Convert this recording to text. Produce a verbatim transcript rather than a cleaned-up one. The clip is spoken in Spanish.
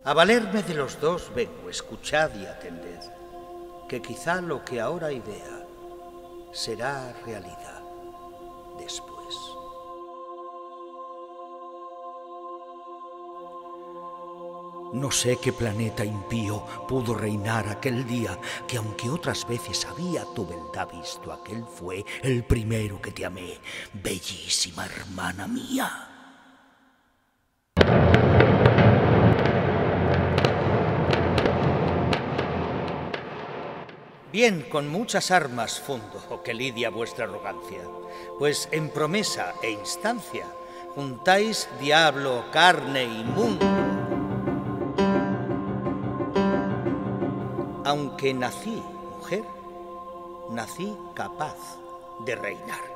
A valerme de los dos vengo, escuchad y atended, que quizá lo que ahora idea será realidad después. No sé qué planeta impío pudo reinar aquel día, que aunque otras veces había tu beldad visto, aquel fue el primero que te amé, bellísima hermana mía. Bien, con muchas armas fundo que lidia vuestra arrogancia, pues en promesa e instancia juntáis diablo, carne y mundo. Aunque nací mujer, nací capaz de reinar.